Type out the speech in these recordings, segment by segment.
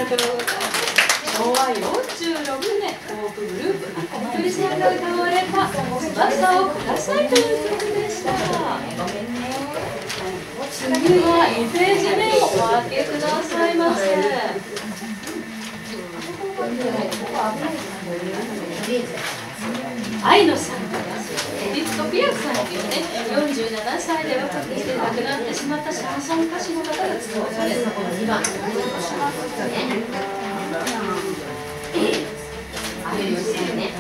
がとうございます。昭和46年、フォークグループ、赤森さんが歌われた翼をくださいという曲でした。次は2ページ目をお開けくださいませ。愛のさんです。エディスト・ピアフさんというね、47歳で若くして亡くなってしまったシャンソン歌手の方が使わされたこの2番のあれですよね。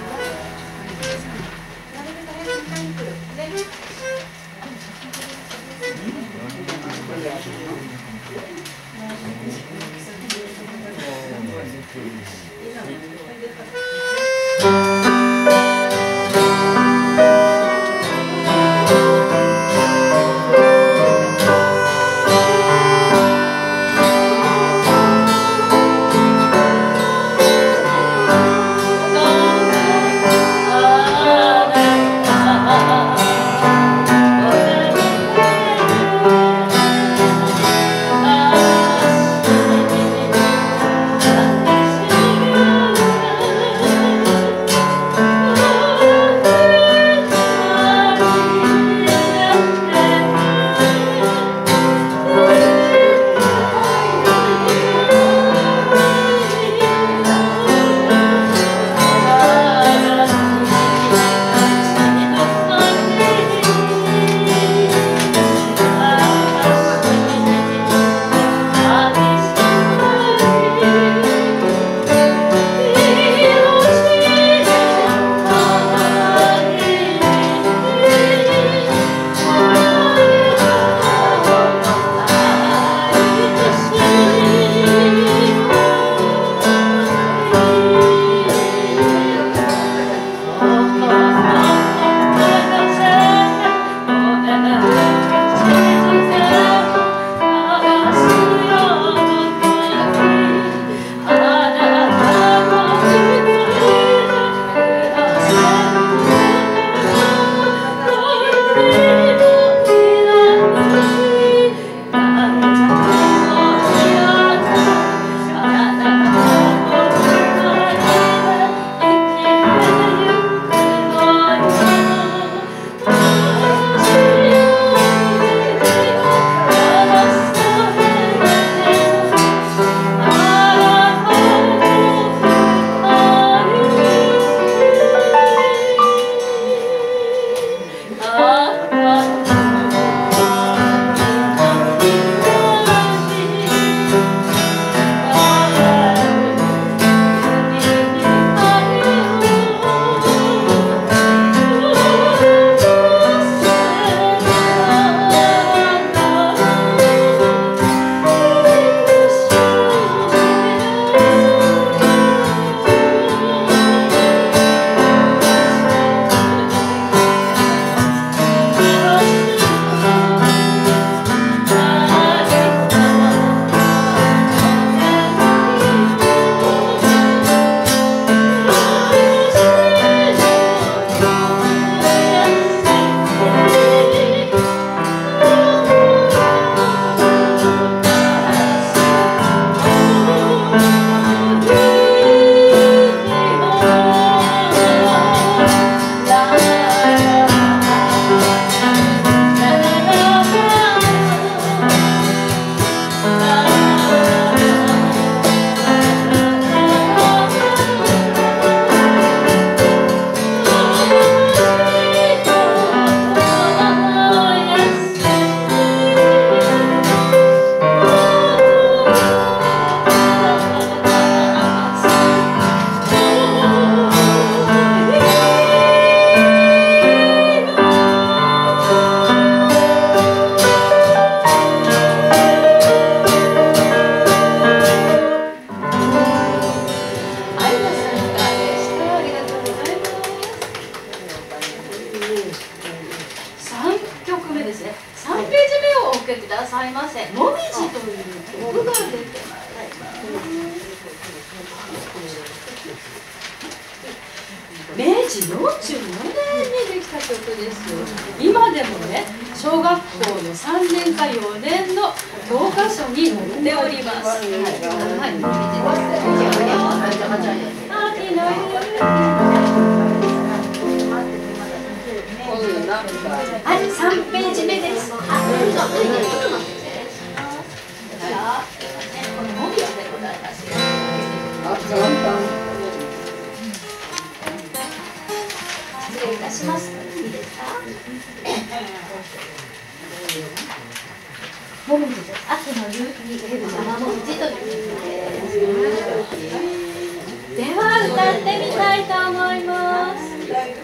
明治44年にできた曲ですよ。今でもね、小学校の3年か4年の教科書に載っております。はい、はい、3ページ目です。失礼いたします。いいですか？もみじです。秋の夕日に出る山もみじということです。では歌ってみたいと思います。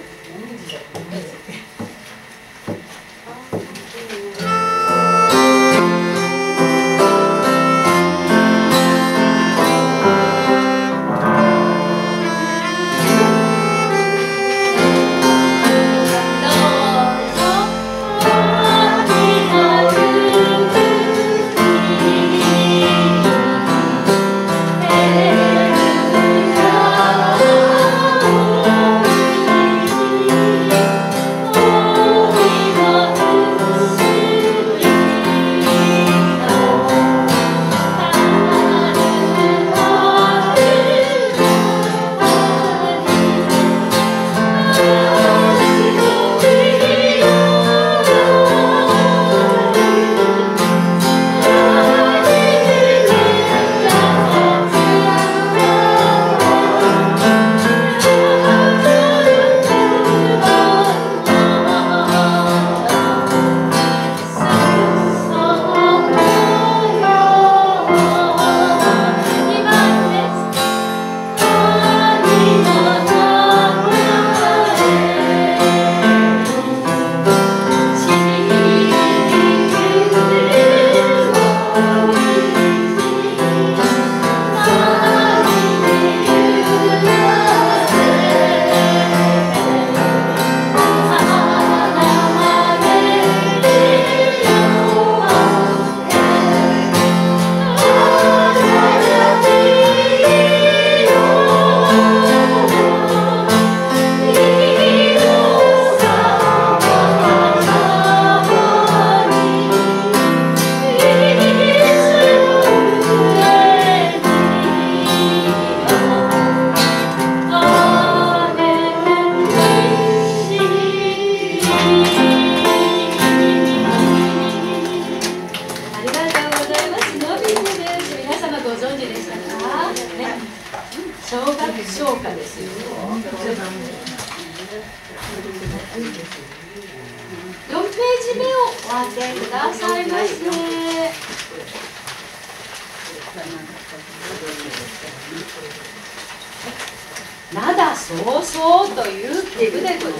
灘そうそうという曲でございます。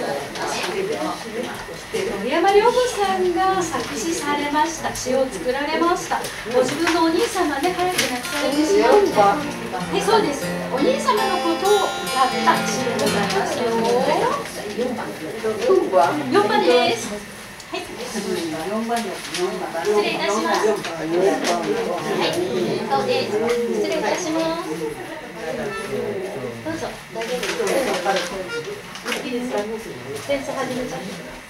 森山良子さんが作詞されました、詩を作られました。ご自分のお兄様で早く亡くされてしまって、はい、そうです。お兄様のことを歌った詩でございますよ。4番です。はい、失礼いたします。はい、そうです。失礼いたします。どうぞ、大丈夫です。いいですか。点数始めちゃってください。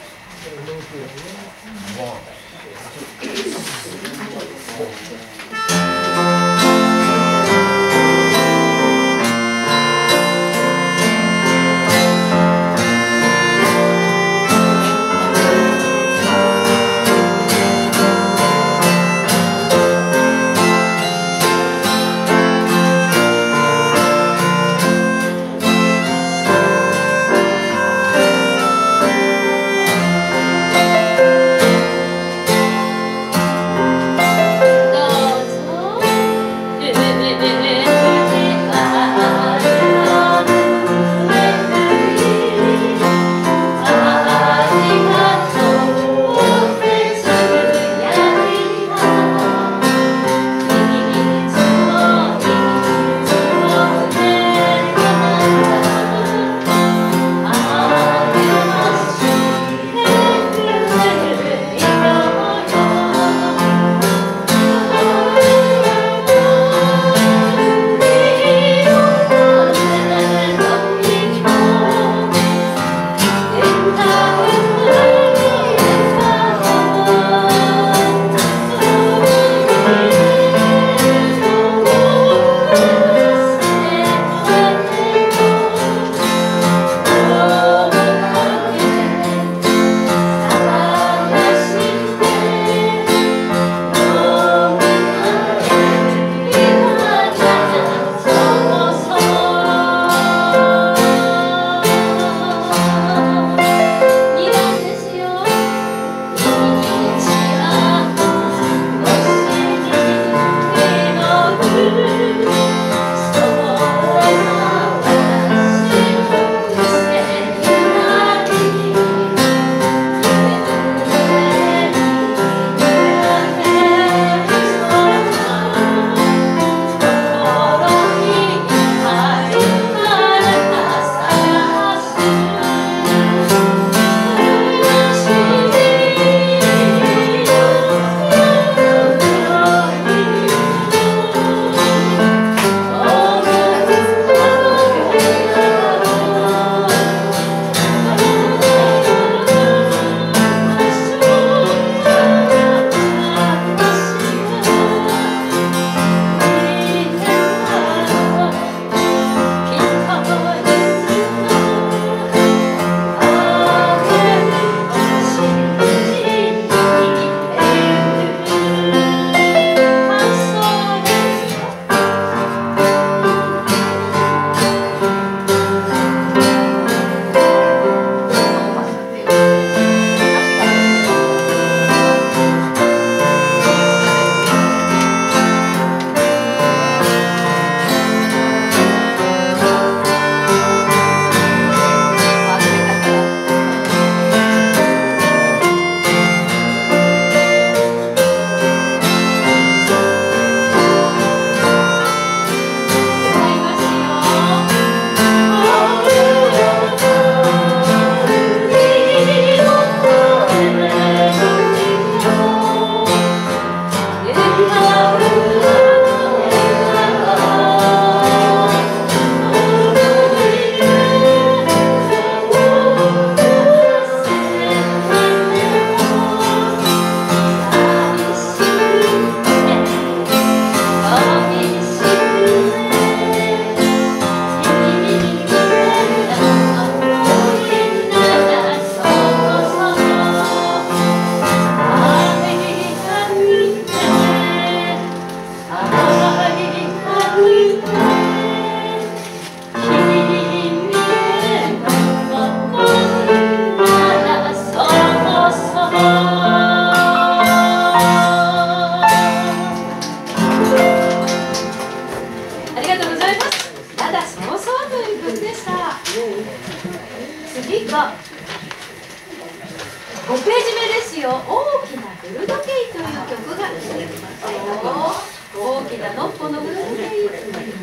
6本のぐらいでいい。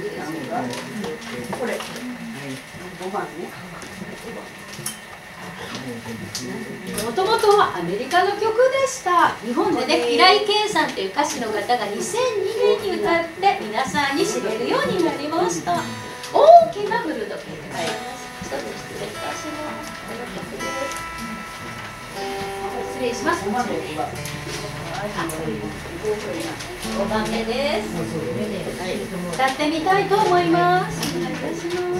これ5番ね。 もともとはアメリカの曲でした。日本でね、平井堅さんという歌手の方が2002年に歌って皆さんに知れるようになりました。大きな古時計でございます。一つ失礼いたします。この曲です。失礼します。5番目です。歌ってみたいと思います。お願いいたします。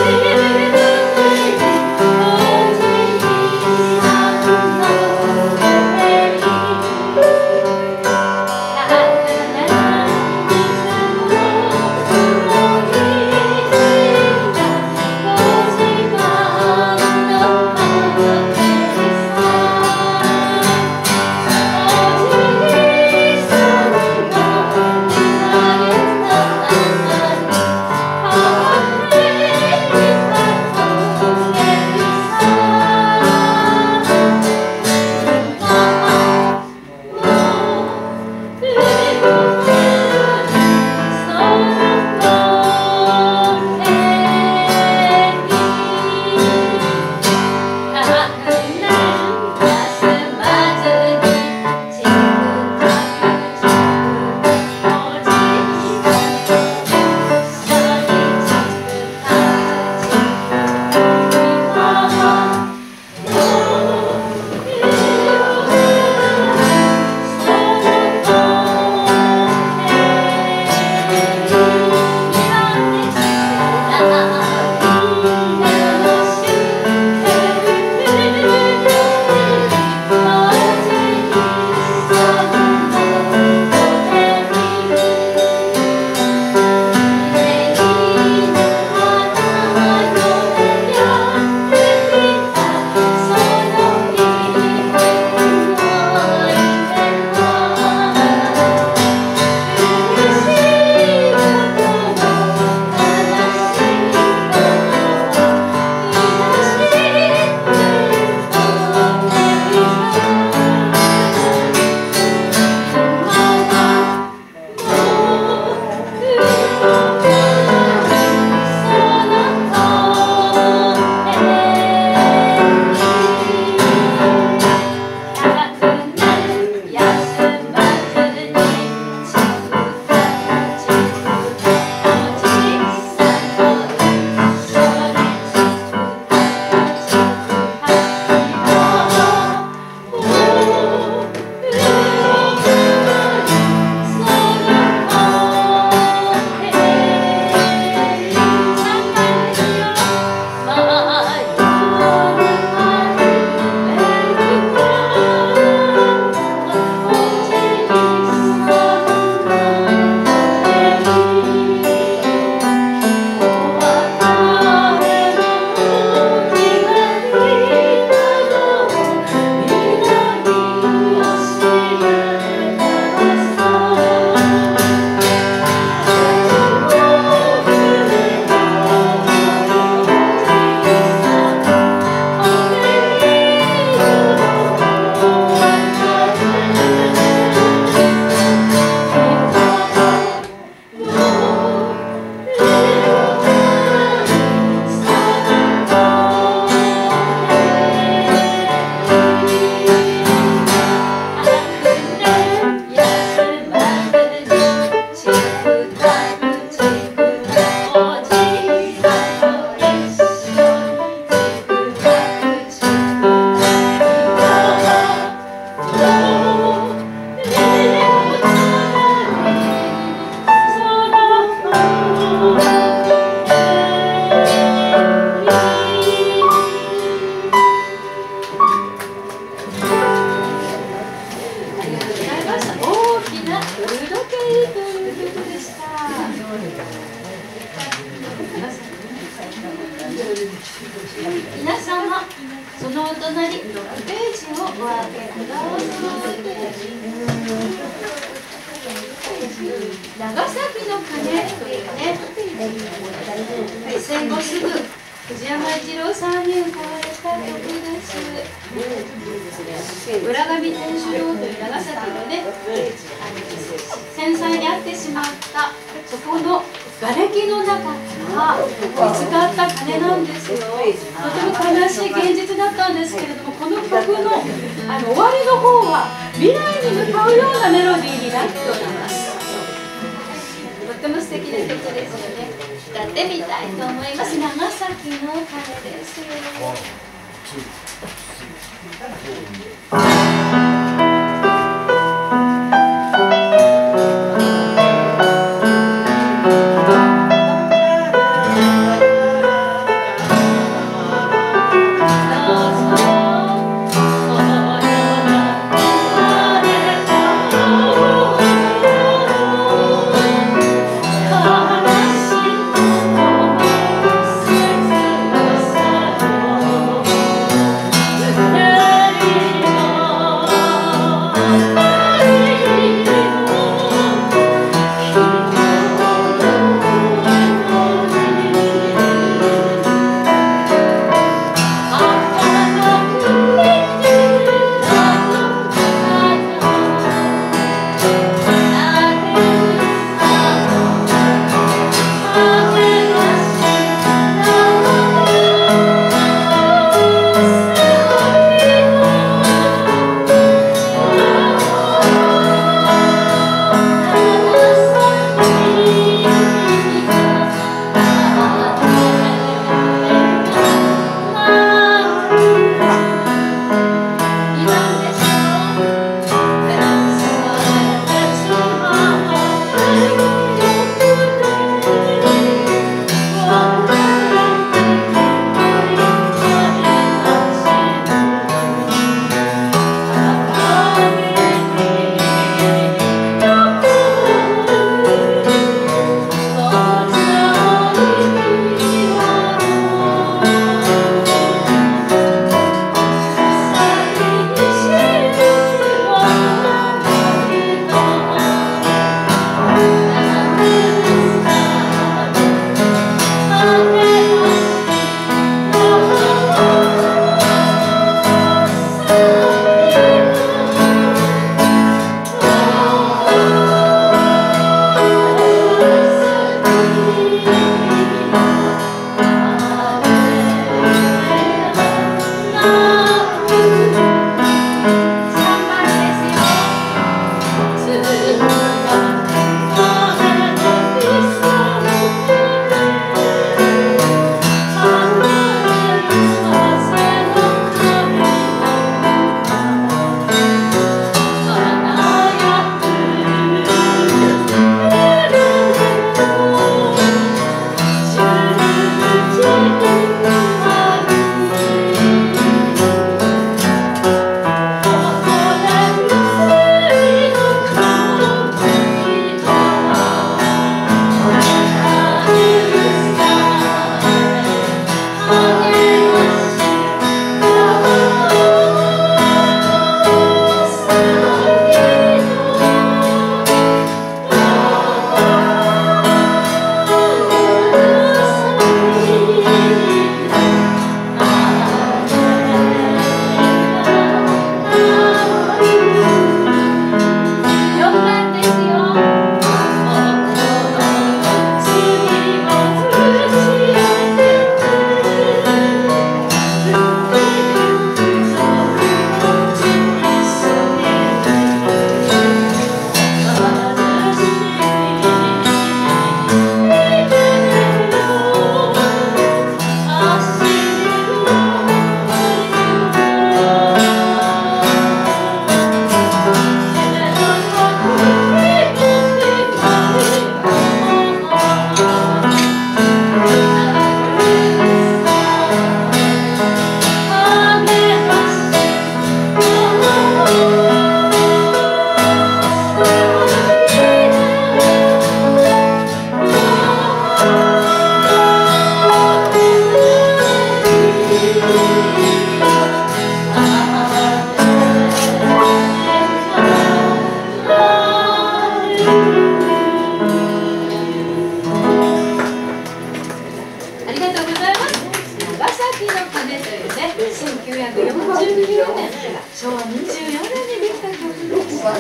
「 皆様、そのお隣6ページをお開けください。長崎の鐘というね、戦後すぐ藤山一郎さんに歌われた曲です。浦上天主堂という長崎のね、戦災に遭ってしまったそこの瓦礫の中から見つかった鐘なんですよ。とても悲しい現実だったんですけれども、この曲の終わりの方は未来に向かうようなメロディーになっております。とても素敵な曲ですよね。歌ってみたいと思います。長崎の鐘ですよ。 1949年、昭和24年にできた曲です。はい、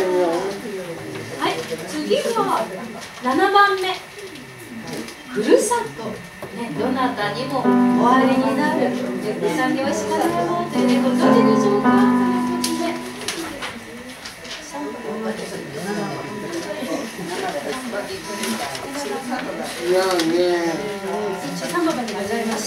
次は7番目、ふるさと。ね、どなたにも終わりになる産業しかないもんというね、ご存知でしょうかということで。3番にございました。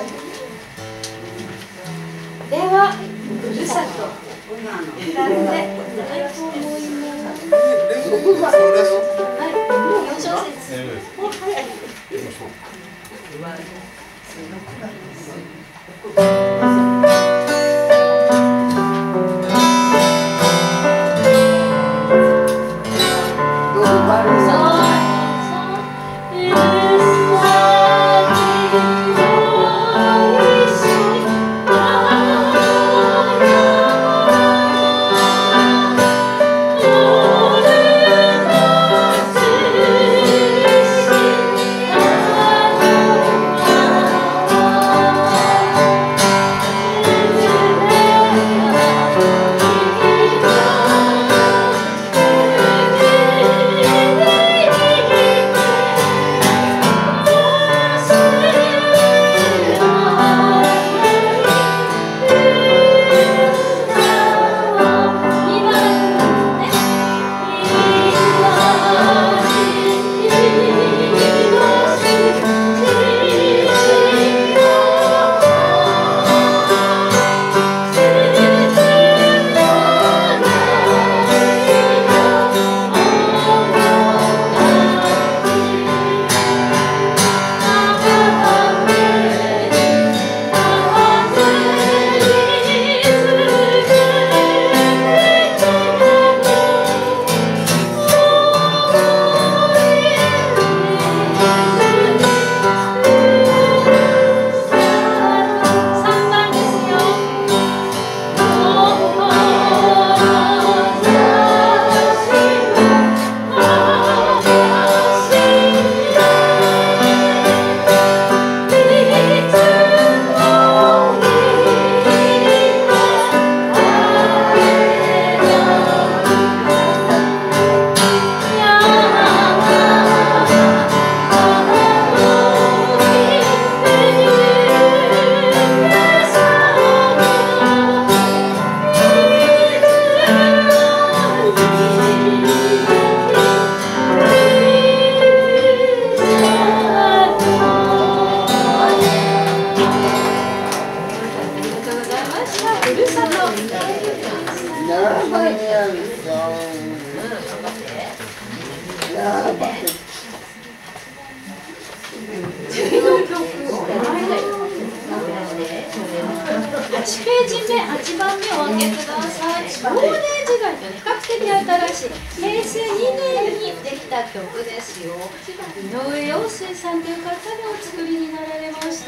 では、ふるさと歌っていただきたいと思います。はい、4小節。8ページ目、8番目をお開けください。少年時代と比較的新しい平成2年にできた曲ですよ。井上陽水さんという方がお作りになられました。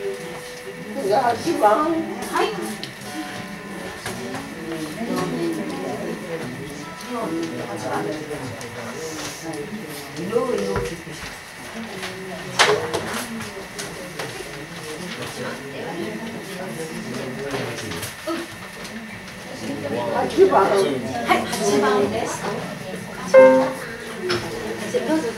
8番。 はい。 8番。 はい、8番です。どうぞどうぞ。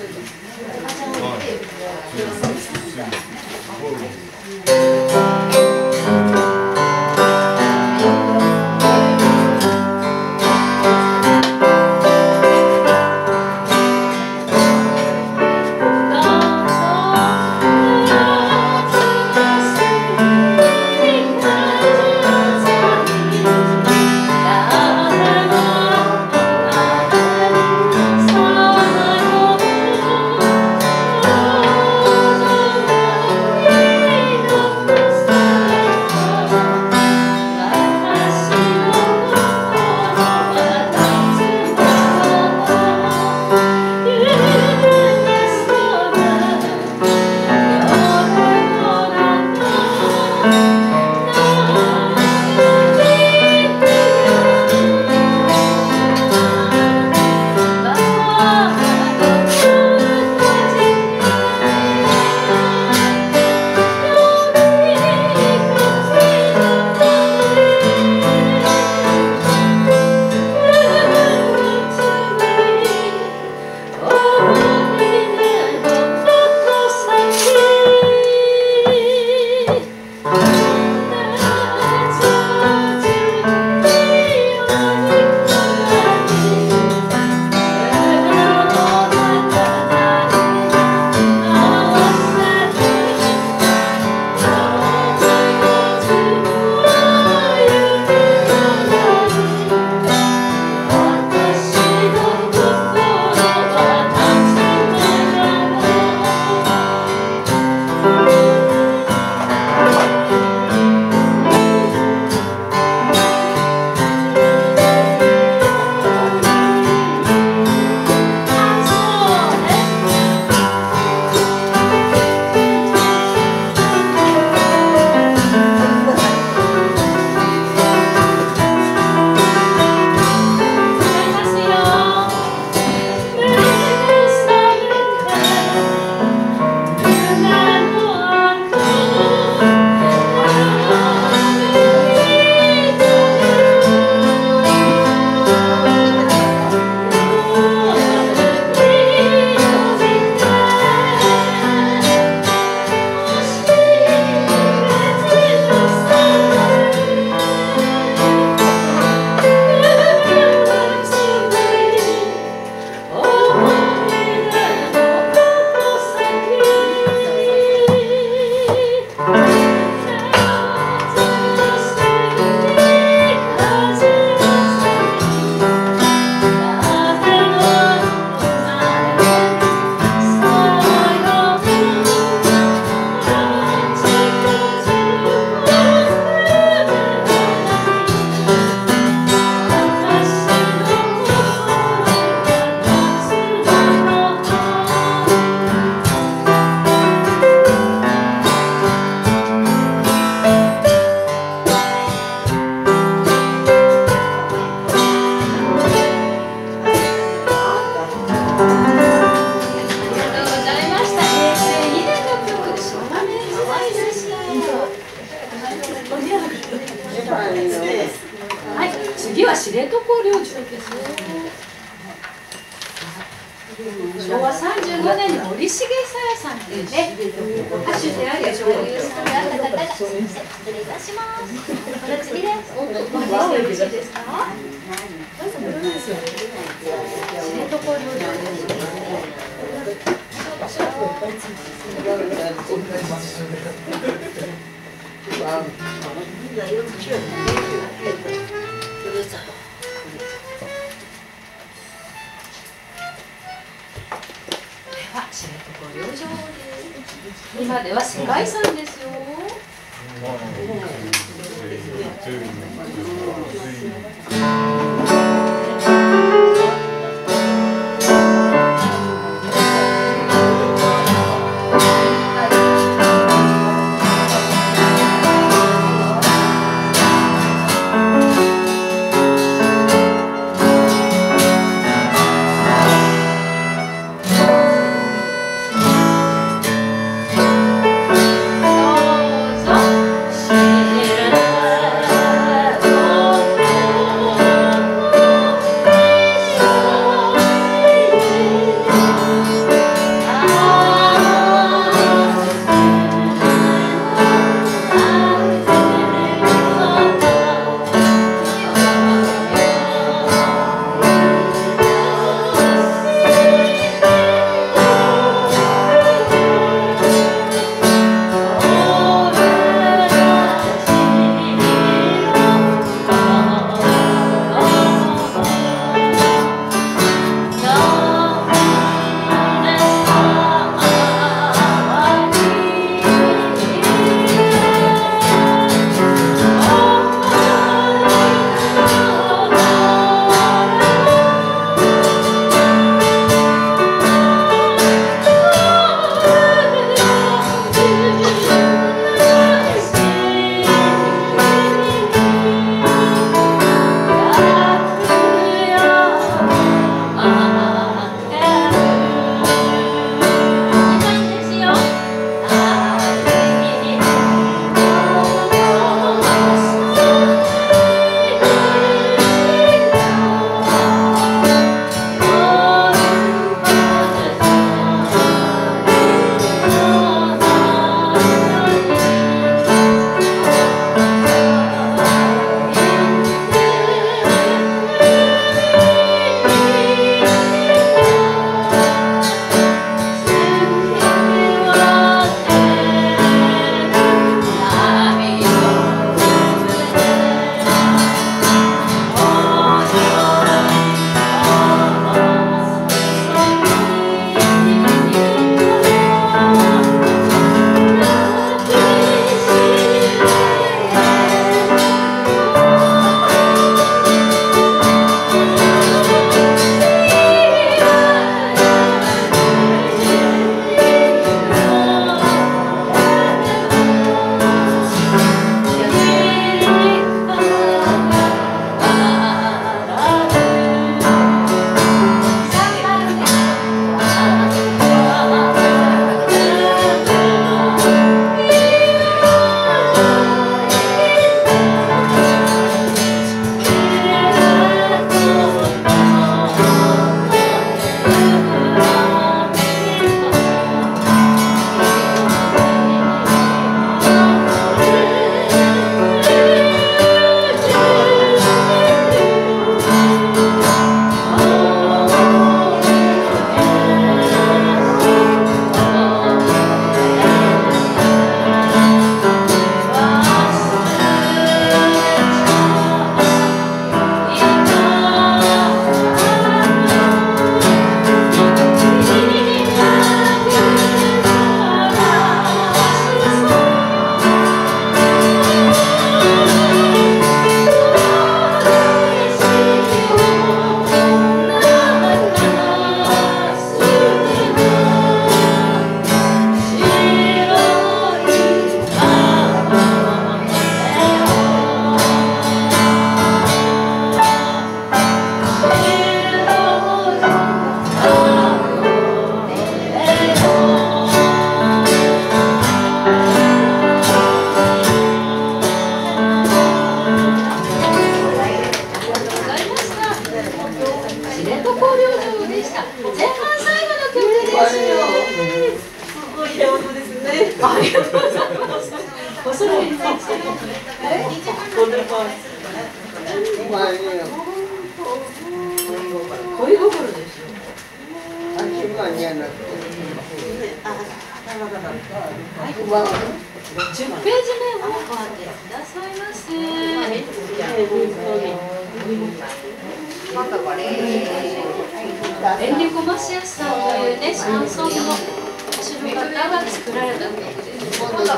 はい、次は知床領事です。昭和35年に森重沙耶さんというね、歌手であり女優さんであった方が、失礼いたします。この次です。お話してよろしいですか？知床領事です。知床領事です。今では世界遺産ですよ。 まいよ。 恋心ですよ。 8番じゃなくて。 10ページ目をご覧くださいませ。エンリコ・マシアスさんというね、シャンソンの歌手の方が作られた曲です。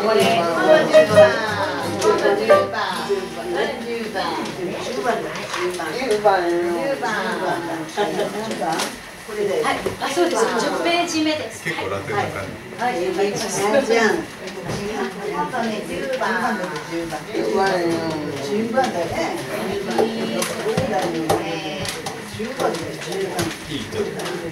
はい、あ、そうです。10ページ目です。 結構楽な感じ。 はい、 10番だね。 いいと。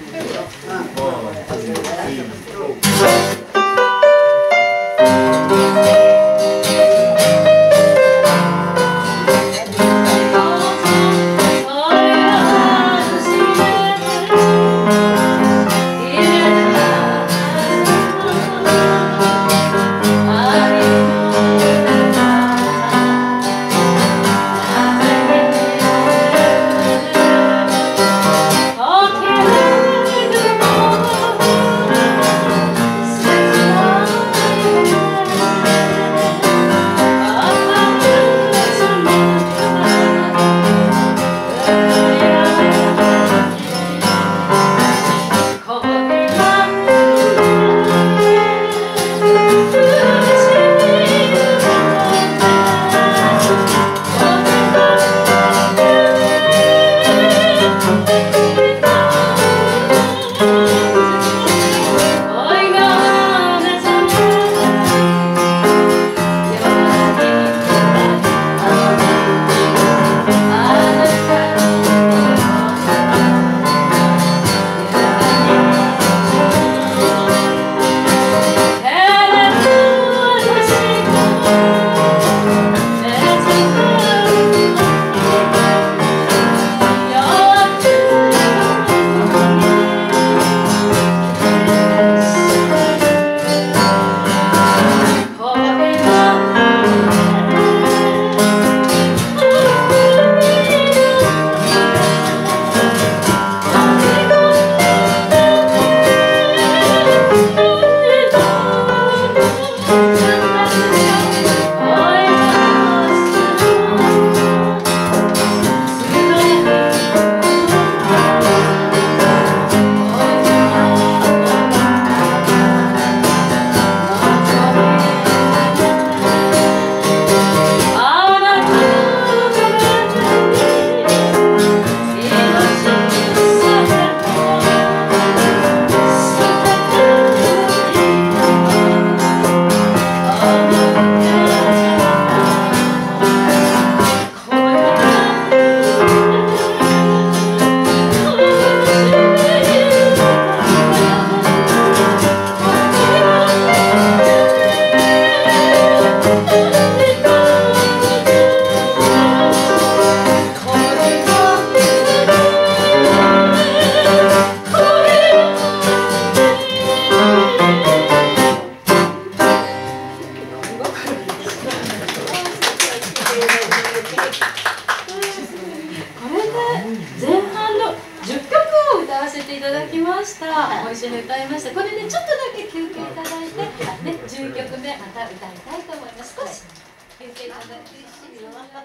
ご一緒に歌いました。これでちょっとだけ休憩いただいて、ね、11曲目また歌いたいと思います。少し休憩いただいて。